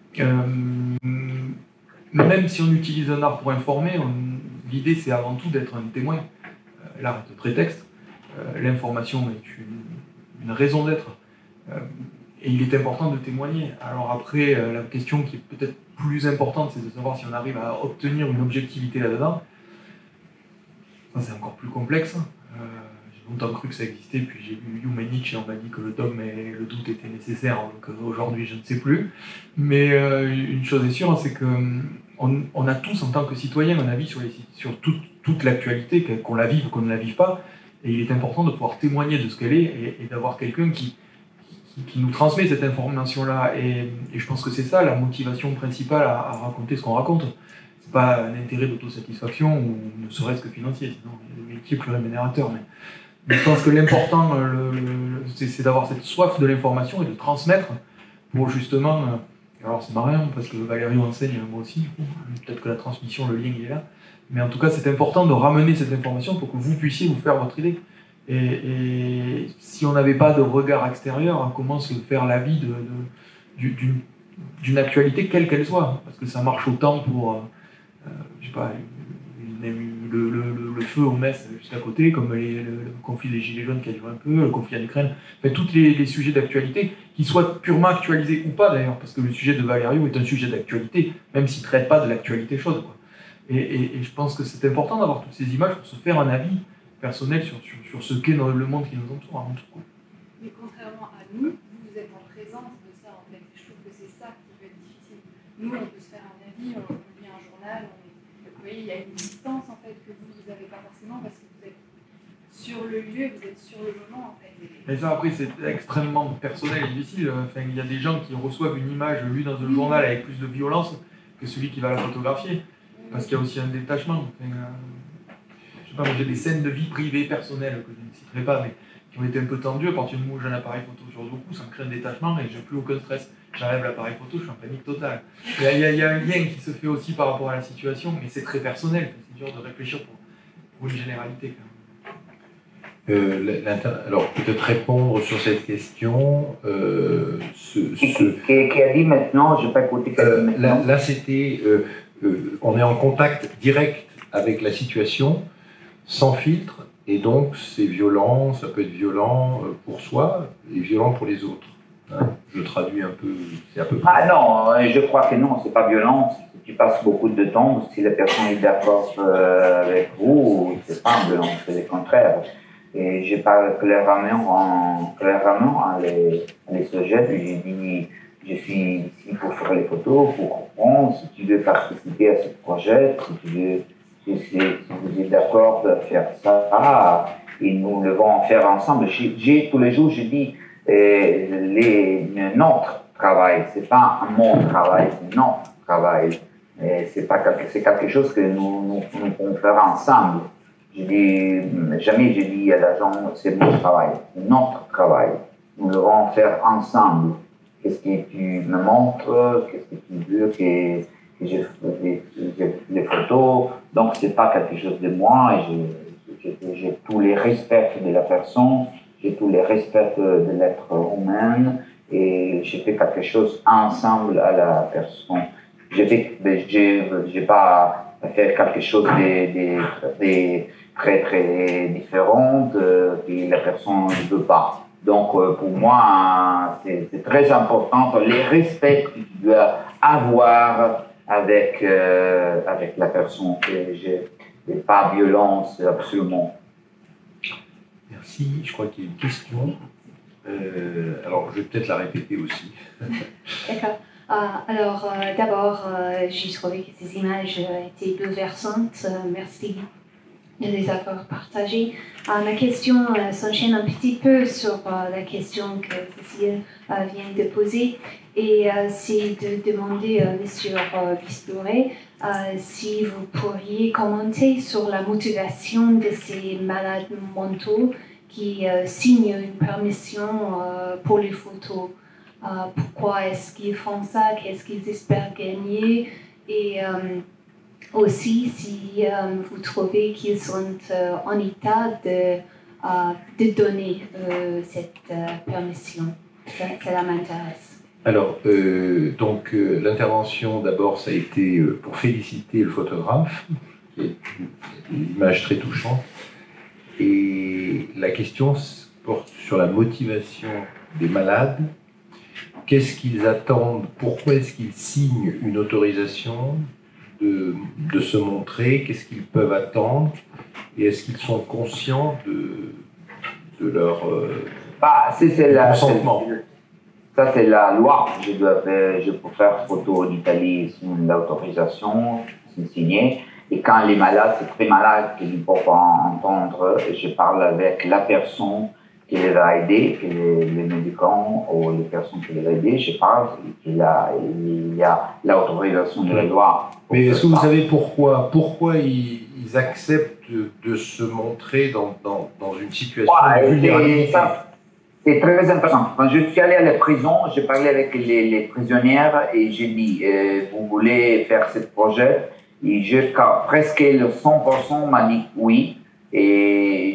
Même si on utilise un art pour informer, l'idée c'est avant tout d'être un témoin. L'art est un prétexte, l'information est une raison d'être. Et il est important de témoigner. Alors après, la question qui est peut-être plus importante, c'est de savoir si on arrive à obtenir une objectivité là-dedans. Ça, c'est encore plus complexe. J'ai longtemps cru que ça existait, puis j'ai lu Hume et Nietzsche et on m'a dit que le dogme et le doute étaient nécessaires, donc aujourd'hui je ne sais plus. Mais une chose est sûre, c'est qu'on a tous, en tant que citoyens, un avis sur toute l'actualité, qu'on la vive ou qu'on ne la vive pas, et il est important de pouvoir témoigner de ce qu'elle est et d'avoir quelqu'un qui nous transmet cette information-là. Et je pense que c'est ça la motivation principale à raconter ce qu'on raconte. C'est pas un intérêt d'autosatisfaction ou ne serait-ce que financier, sinon il y a des métiers plus rémunérateurs. Mais je pense que l'important, c'est d'avoir cette soif de l'information et de transmettre pour justement... alors c'est marrant parce que Valérie enseigne, moi aussi, peut-être que la transmission, le lien il est là. Mais en tout cas, c'est important de ramener cette information pour que vous puissiez vous faire votre idée. Et si on n'avait pas de regard extérieur, comment se faire l'avis d'une actualité quelle qu'elle soit? Parce que ça marche autant pour, je sais pas, le feu au Metz juste à côté, comme le conflit des Gilets jaunes qui a duré un peu, le conflit en Ukraine, enfin, tous les sujets d'actualité, qu'ils soient purement actualisés ou pas d'ailleurs, parce que le sujet de Valerio est un sujet d'actualité, même s'il ne traite pas de l'actualité chaude, quoi. Et je pense que c'est important d'avoir toutes ces images pour se faire un avis personnel sur ce qu'est le monde qui nous entoure avant tout. Mais contrairement à nous, vous êtes en présence de ça en fait. Je trouve que c'est ça qui peut être difficile. Nous, on peut se faire un avis, on lit un journal, vous voyez, il y a une distance en fait que vous n'avez pas forcément parce que vous êtes sur le lieu, vous êtes sur le moment en fait. Mais ça après c'est extrêmement personnel et difficile. Enfin, il y a des gens qui reçoivent une image lue dans un journal avec plus de violence que celui qui va la photographier. Parce qu'il y a aussi un détachement. Enfin, je sais pas, j'ai des scènes de vie privée, personnelles, que je ne citerai pas, mais qui ont été un peu tendues. À partir du moment où j'ai un appareil photo sur le coup, ça me crée un détachement et j'ai plus aucun stress. J'enlève l'appareil photo, je suis en panique totale. Il y a un lien qui se fait aussi par rapport à la situation, mais c'est très personnel. C'est dur de réfléchir pour une généralité. Quand même. Alors, peut-être répondre sur cette question. Qui a dit maintenant, je n'ai pas écouté. Là, c'était, on est en contact direct avec la situation, sans filtre, et donc c'est violent, ça peut être violent pour soi et violent pour les autres. Hein, je traduis un peu, c'est à peu près. Ah non, je crois que non, c'est pas violent. Tu passes beaucoup de temps, si la personne est d'accord avec vous, c'est pas violent, c'est le contraire. Et je parle clairement à les sujets, j'ai dit, je suis ici pour faire les photos, pour comprendre, si tu veux participer à ce projet, si vous êtes d'accord de faire ça, et nous devons faire ensemble. Tous les jours, je dis, notre travail, c'est pas mon travail, c'est notre travail. C'est quelque chose que nous pouvons faire ensemble. Jamais je dis à l'agent, c'est mon travail, c'est notre travail. Nous devons faire ensemble. Qu'est-ce que tu me montres, qu'est-ce que tu veux que je fasse les photos. Donc, c'est pas quelque chose de moi. J'ai tous les respects de la personne, j'ai tous les respects de l'être humain et j'ai fait quelque chose ensemble à la personne. J'ai pas fait quelque chose de très très différent que la personne ne veut pas. Donc pour moi, c'est très important les respects que tu dois avoir avec la personne. Et pas violence, absolument. Merci. Je crois qu'il y a une question. Alors, je vais peut-être la répéter aussi. D'accord. D'abord, j'ai trouvé que ces images étaient bouleversantes. Merci de les avoir partagées. Ma question s'enchaîne un petit peu sur la question que Cécile vient de poser. Et c'est de demander à M. Bistouré si vous pourriez commenter sur la motivation de ces malades mentaux qui signent une permission pour les photos. Pourquoi est-ce qu'ils font ça? Qu'est-ce qu'ils espèrent gagner? Et aussi, si vous trouvez qu'ils sont en état de donner cette permission. Cela m'intéresse. Alors, l'intervention, d'abord, ça a été pour féliciter le photographe, qui est une image très touchante. Et la question porte sur la motivation des malades. Qu'est-ce qu'ils attendent? Pourquoi est-ce qu'ils signent une autorisation de se montrer? Qu'est-ce qu'ils peuvent attendre? Et est-ce qu'ils sont conscients de leur consentement? Ça, c'est la loi. Je peux faire photo en Italie sans l'autorisation, c'est signé. Et quand les malades, c'est très malade qu'ils ne peuvent pas entendre, je parle avec la personne qui les a aidés, les médicaments ou les personnes qui les ont aidés, je parle, il y a l'autorisation de la loi. Mais est-ce que vous savez pourquoi ils acceptent de se montrer dans une situation de vulnérabilité? C'est très important. Quand je suis allé à la prison, j'ai parlé avec les prisonnières et j'ai dit, vous voulez faire ce projet? Et presque le 100% m'a dit oui. Et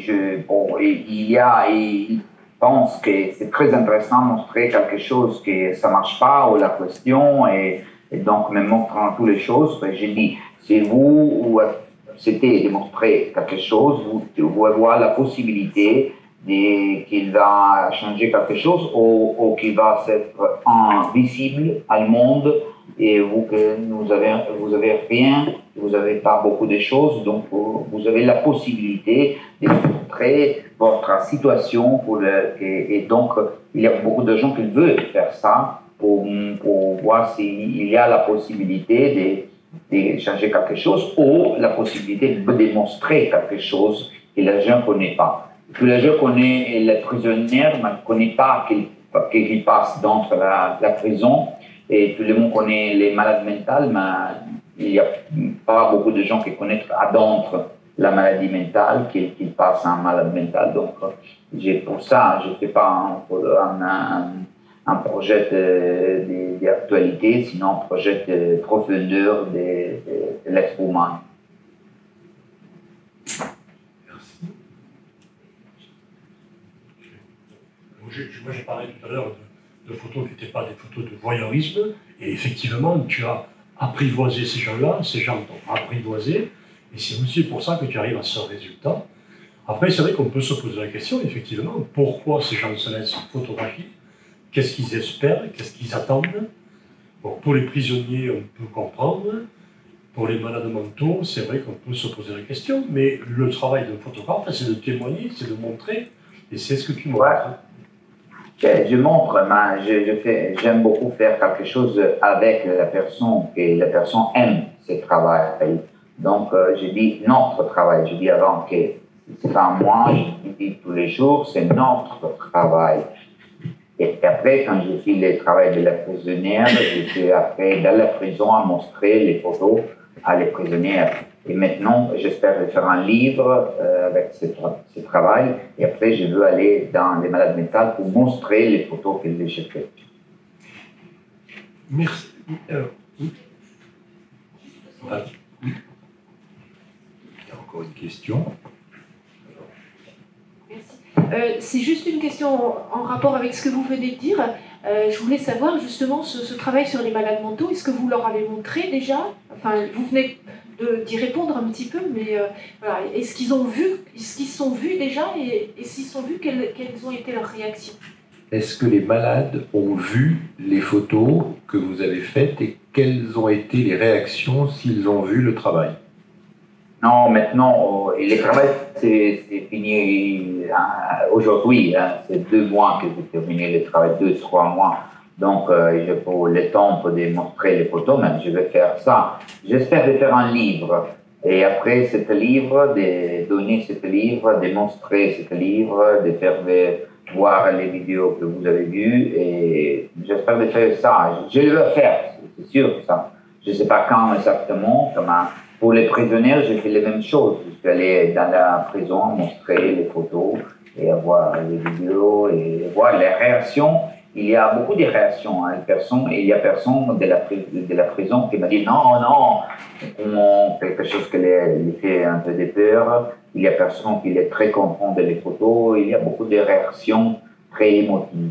il pense que c'est très intéressant de montrer quelque chose que ça marche pas ou la question et donc me montrant toutes les choses. J'ai dit, si vous c'était de montrer quelque chose, vous avez la possibilité qu'il va changer quelque chose ou qu'il va être invisible à le monde et vous avez rien, vous n'avez pas beaucoup de choses, donc vous avez la possibilité de montrer votre situation et donc il y a beaucoup de gens qui veulent faire ça pour voir s'il y a la possibilité de changer quelque chose ou la possibilité de démontrer quelque chose que les gens ne connaissent pas. Tous les gens connaissent les prisonniers, mais ne connaissent pas qu'ils passent dans la prison. Et tout le monde connaît les malades mentales, mais il n'y a pas beaucoup de gens qui connaissent dans la maladie mentale, qui passent en malade mental. Donc, pour ça, je ne fais pas un projet d'actualité, sinon un projet de profondeur de l'être humain. Moi, j'ai parlé tout à l'heure de photos qui n'étaient pas des photos de voyeurisme, et effectivement, tu as apprivoisé ces gens-là, ces gens t'ont apprivoisé, et c'est aussi pour ça que tu arrives à ce résultat. Après, c'est vrai qu'on peut se poser la question, effectivement, pourquoi ces gens se laissent photographier? Qu'est-ce qu'ils espèrent? Qu'est-ce qu'ils attendent? Bon, pour les prisonniers, on peut comprendre. Pour les malades mentaux, c'est vrai qu'on peut se poser la question, mais le travail d'un photographe, c'est de témoigner, c'est de montrer, et c'est ce que tu montres. Ouais. Je montre, mais j'aime beaucoup faire quelque chose avec la personne, et la personne aime ce travail. Donc, je dis notre travail. Je dis avant que c'est pas moi, je dis tous les jours, c'est notre travail. Et après, quand je fais le travail de la prisonnière, je suis après dans la prison à montrer les photos à les prisonnières. Et maintenant, j'espère faire un livre avec ce travail. Et après, je veux aller dans les malades mentales pour montrer les photos que j'ai faites. Merci. Oui. Ah, oui. Il y a encore une question. Merci. C'est juste une question en rapport avec ce que vous venez de dire. Je voulais savoir justement ce travail sur les malades mentaux. Est-ce que vous leur avez montré déjà? Enfin, vous venez d'y répondre un petit peu, mais voilà. Est-ce qu'ils ont vu? Est-ce qu'ils sont vus déjà? Et s'ils sont vus, quelles ont été leurs réactions? Est-ce que les malades ont vu les photos que vous avez faites et quelles ont été les réactions s'ils ont vu le travail? Non, maintenant, le travail, c'est fini aujourd'hui. Hein. C'est 2 mois que j'ai terminé le travail, 2-3 mois. Donc, je prends le temps pour démontrer les photos, mais je vais faire ça. J'espère de faire un livre. Et après ce livre, de donner ce livre, de montrer ce livre, de faire voir les vidéos que vous avez vues. Et j'espère de faire ça. Je le vais faire, c'est sûr ça. Je ne sais pas quand exactement, comment. Pour les prisonniers, j'ai fait les mêmes choses. Je suis allé dans la prison, montrer les photos et voir les vidéos et voir les réactions. Il y a beaucoup de réactions. Hein. Il y a personne de la prison qui m'a dit non, quelque chose qui lui fait un peu de peur. Il y a personne qui est très content de les photos. Il y a beaucoup de réactions très émotives.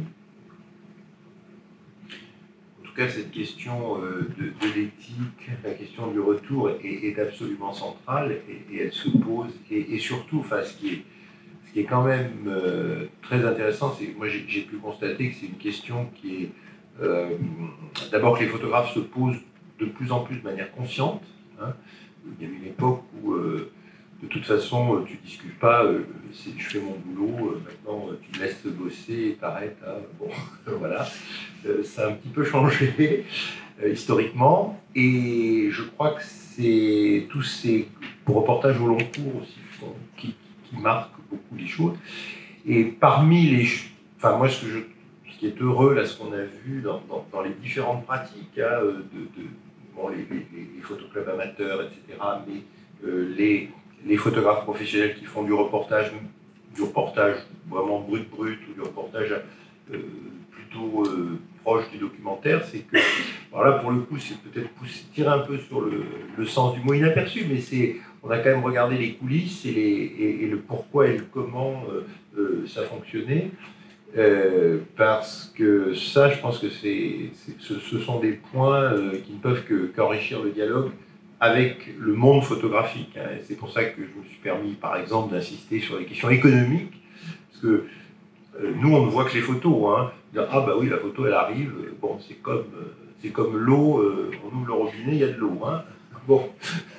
En tout cas, cette question de l'éthique, la question du retour est absolument centrale et elle se pose. Et surtout, enfin, ce qui est quand même très intéressant, c'est que moi j'ai pu constater que c'est une question qui est d'abord que les photographes se posent de plus en plus de manière consciente. Hein. Il y a eu une époque où de toute façon tu ne discutes pas, je fais mon boulot, maintenant tu me laisses bosser et t'arrêtes. Bon, voilà. Ça a un petit peu changé historiquement et je crois que c'est tous ces reportages au long cours aussi qui marquent beaucoup les choses. Et parmi les... Enfin, moi, ce qui est heureux, là, ce qu'on a vu dans les différentes pratiques, hein, bon, les photoclubs amateurs, etc., mais les photographes professionnels qui font du reportage vraiment brut, ou du reportage plutôt proche du documentaire, c'est que, alors là, pour le coup, c'est peut-être tirer un peu sur le sens du mot inaperçu, mais on a quand même regardé les coulisses et le pourquoi et le comment ça fonctionnait, parce que ça, je pense que ce sont des points qui ne peuvent qu'enrichir le dialogue avec le monde photographique. Hein. C'est pour ça que je me suis permis, par exemple, d'insister sur les questions économiques, parce que nous, on ne voit que les photos. Hein. Ah bah oui, la photo, elle arrive, bon, c'est comme l'eau, on ouvre le robinet, il y a de l'eau. Hein. Bon,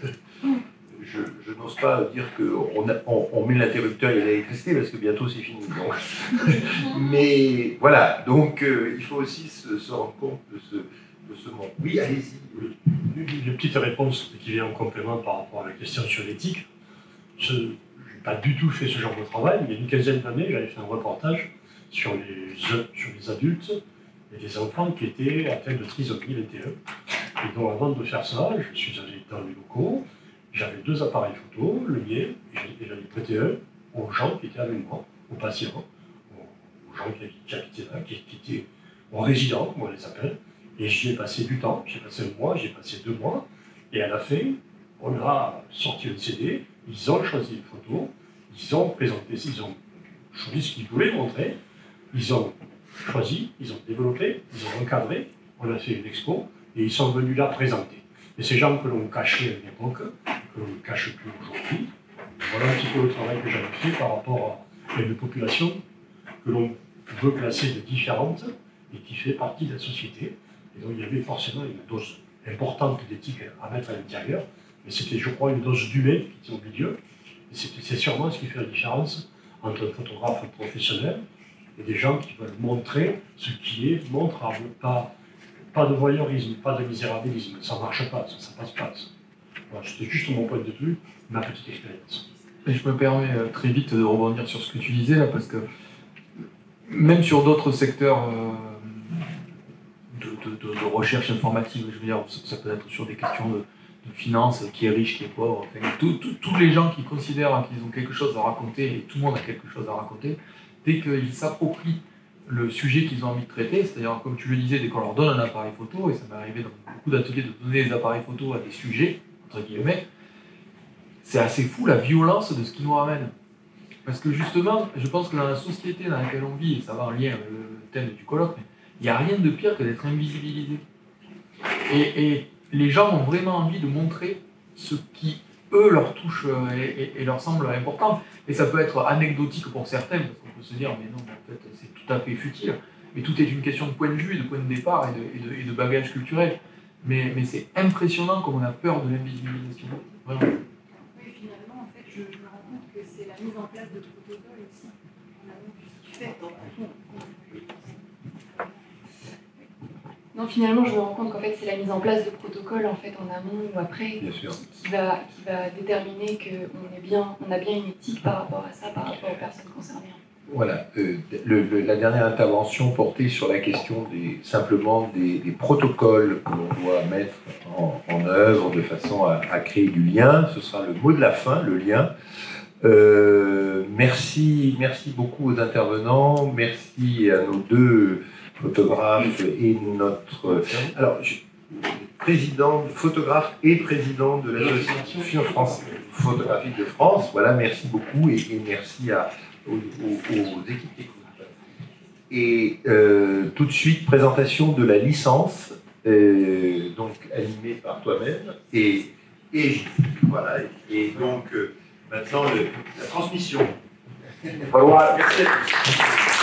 je n'ose pas dire qu'on met l'interrupteur et l'électricité, parce que bientôt c'est fini. Donc. Mais voilà, donc il faut aussi se rendre compte de ce monde. Oui, allez-y. Une petite réponse qui vient en complément par rapport à la question sur l'éthique. Je n'ai pas du tout fait ce genre de travail. Il y a une quinzaine d'années, j'avais fait un reportage sur les adultes et les enfants qui étaient atteints de trisomie 21. Et donc avant de faire ça, je suis allé dans les locaux, j'avais 2 appareils photo, le mien, et j'en ai prêté un aux gens qui étaient avec moi, aux patients, aux gens qui habitaient là, qui étaient aux résidents, comme on les appelle. Et j'y ai passé du temps, j'ai passé 1 mois, j'ai passé 2 mois, et à la fin, on a sorti un CD, ils ont choisi une photo, ils ont présenté, ils ont choisi ce qu'ils voulaient montrer, ils ont choisi, ils ont développé, ils ont encadré, on a fait une expo, et ils sont venus là présenter. Et ces gens que l'on cachait à l'époque, que l'on ne cache plus aujourd'hui, voilà un petit peu le travail que j'avais fait par rapport à une population que l'on veut classer de différentes et qui fait partie de la société. Et donc il y avait forcément une dose importante d'éthique à mettre à l'intérieur, mais c'était, je crois, une dose d'humain qui était au milieu. Et c'est sûrement ce qui fait la différence entre un photographe professionnel et des gens qui veulent montrer ce qui est montrable, pas de voyeurisme, pas de misérabilisme. Ça ne marche pas, ça ne passe pas. Voilà, c'était juste mon point de vue, ma petite expérience. Et je me permets très vite de rebondir sur ce que tu disais là, parce que même sur d'autres secteurs de recherche informatique, je veux dire, ça peut être sur des questions de finance, qui est riche, qui est pauvre, enfin, tous les gens qui considèrent qu'ils ont quelque chose à raconter, et tout le monde a quelque chose à raconter, dès qu'ils s'approprient le sujet qu'ils ont envie de traiter, c'est-à-dire, comme tu le disais, dès qu'on leur donne un appareil photo, et ça m'est arrivé dans beaucoup d'ateliers de donner des appareils photo à des sujets, entre guillemets, c'est assez fou la violence de ce qui nous ramène. Parce que justement, je pense que dans la société dans laquelle on vit, et ça va en lien avec le thème du colloque, il n'y a rien de pire que d'être invisibilisé. Et les gens ont vraiment envie de montrer ce qui, eux, leur touche et leur semble important. Et ça peut être anecdotique pour certains, parce qu'on peut se dire, mais non, en fait, c'est tout à fait futile. Mais tout est une question de point de vue, de point de départ et de bagage culturel. Mais c'est impressionnant comme on a peur de l'invisibilisation. Vraiment. Oui, finalement, en fait, je me rends compte que c'est la mise en place de protocoles aussi, en amont qui fait. Non, finalement, je me rends compte qu'en fait, c'est la mise en place de protocoles en fait en amont ou après qui va déterminer qu'on a bien une éthique par rapport à ça, par rapport aux personnes concernées. Voilà, la dernière intervention portait sur la question simplement des protocoles que l'on doit mettre en œuvre de façon à créer du lien. Ce sera le mot de la fin, le lien. Merci beaucoup aux intervenants, merci à nos deux photographes et notre... Alors, photographe et président de l'Association photographique de France. Voilà, merci beaucoup et merci aux équipes techniques. Et tout de suite, présentation de la licence, donc animée par toi-même et voilà. Et donc, maintenant, la transmission. Au revoir. Merci.